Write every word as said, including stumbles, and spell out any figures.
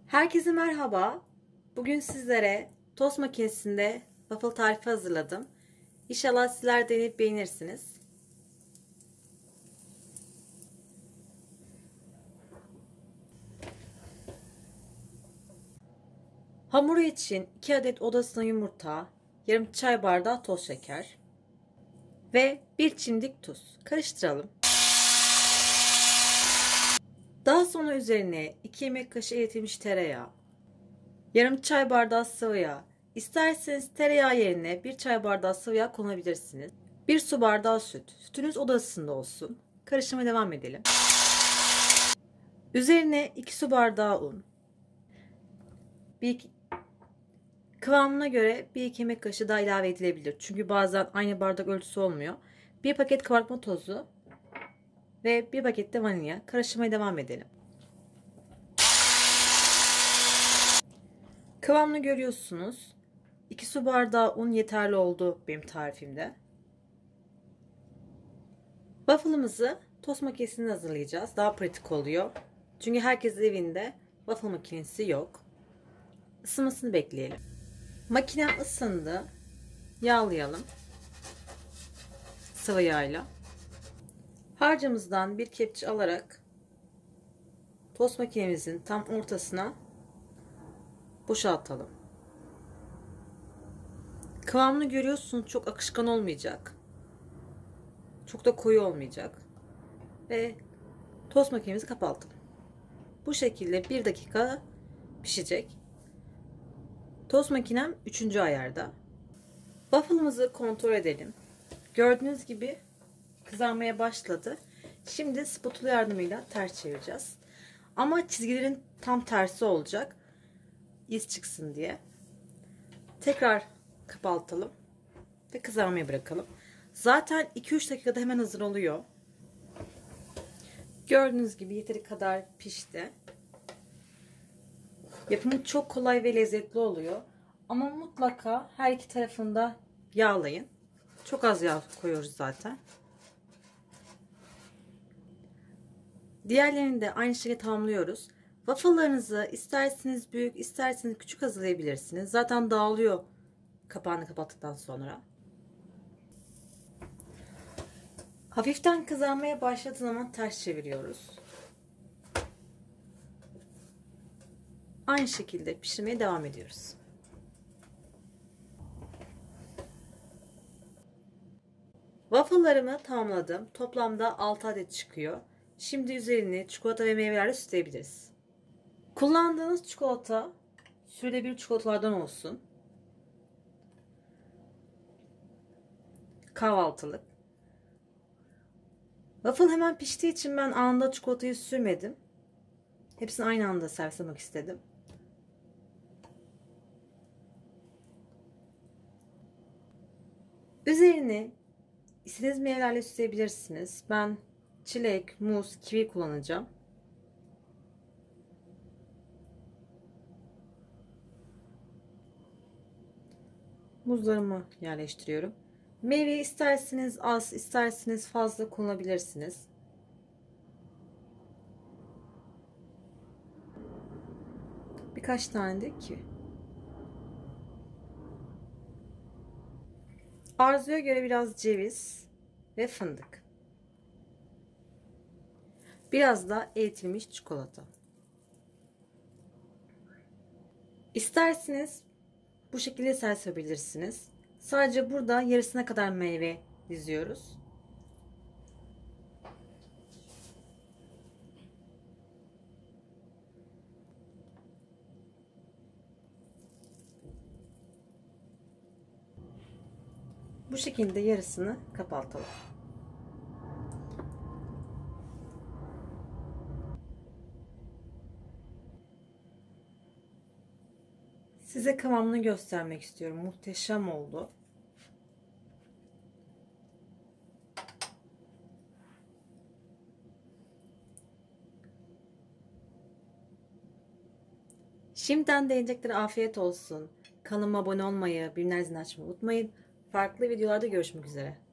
Herkese merhaba. Bugün sizlere tost makinesinde waffle tarifi hazırladım. İnşallah sizler deneyip beğenirsiniz. Hamuru için iki adet odasına yumurta, yarım çay bardağı toz şeker ve bir çimdik tuz. Karıştıralım. Daha sonra üzerine iki yemek kaşığı eritilmiş tereyağı, yarım çay bardağı sıvı yağ. İsterseniz tereyağı yerine bir çay bardağı sıvı yağ kullanabilirsiniz. bir su bardağı süt. Sütünüz oda ısısında olsun. Karıştırmaya devam edelim. Üzerine iki su bardağı un. Bir, kıvamına göre bir iki yemek kaşığı daha ilave edilebilir. Çünkü bazen aynı bardak ölçüsü olmuyor. Bir paket kabartma tozu ve bir paket de vanilya. Karıştırmaya devam edelim. Kıvamını görüyorsunuz. iki su bardağı un yeterli oldu benim tarifimde. Waffle'ımızı tost makinesinde hazırlayacağız. Daha pratik oluyor. Çünkü herkes evinde waffle makinesi yok. Isınmasını bekleyelim. Makinem ısındı. Yağlayalım. Sıvı yağla. Harcımızdan bir kepçe alarak tost makinemizin tam ortasına boşaltalım. Kıvamını görüyorsunuz, çok akışkan olmayacak. Çok da koyu olmayacak. Ve tost makinemizi kapatalım. Bu şekilde bir dakika pişecek. Tost makinem üçüncü ayarda. Waffle'ımızı kontrol edelim. Gördüğünüz gibi kızarmaya başladı. Şimdi spatula yardımıyla ters çevireceğiz. Ama çizgilerin tam tersi olacak. İz çıksın diye. Tekrar kapatalım ve kızarmaya bırakalım. Zaten iki üç dakikada hemen hazır oluyor. Gördüğünüz gibi yeteri kadar pişti. Yapımı çok kolay ve lezzetli oluyor. Ama mutlaka her iki tarafında yağlayın. Çok az yağ koyuyoruz zaten. Diğerlerini de aynı şekilde tamamlıyoruz. Waffle'larınızı isterseniz büyük, isterseniz küçük hazırlayabilirsiniz. Zaten dağılıyor kapağını kapattıktan sonra. Hafiften kızarmaya başladığı zaman ters çeviriyoruz. Aynı şekilde pişirmeye devam ediyoruz. Waffle'larımı tamamladım. Toplamda altı adet çıkıyor. Şimdi üzerini çikolata ve meyvelerle süsleyebiliriz. Kullandığınız çikolata sürülebilir çikolatalardan olsun. Kahvaltılık. Waffle hemen piştiği için ben anında çikolatayı sürmedim. Hepsini aynı anda servis etmek istedim. Üzerini istediğiniz meyvelerle süsleyebilirsiniz. Ben çilek, muz, kivi kullanacağım. Muzlarımı yerleştiriyorum. Meyveyi isterseniz az, isterseniz fazla kullanabilirsiniz. Birkaç tane de kivi. Arzuya göre biraz ceviz ve fındık. Biraz da eritilmiş çikolata. İsterseniz bu şekilde servis edebilirsiniz. Sadece burada yarısına kadar meyve diziyoruz. Bu şekilde yarısını kapatalım. Size kıvamını göstermek istiyorum. Muhteşem oldu. Şimdiden deneyeceklere afiyet olsun. Kanalıma abone olmayı, bildirim zilini açmayı unutmayın. Farklı videolarda görüşmek üzere.